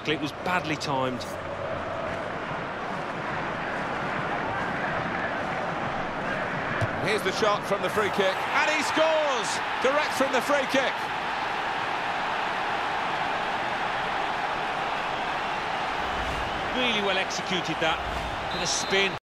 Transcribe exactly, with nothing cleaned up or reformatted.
tackle. It was badly timed. Here's the shot from the free kick, and he scores! Direct from the free kick. Really well executed that, with a spin.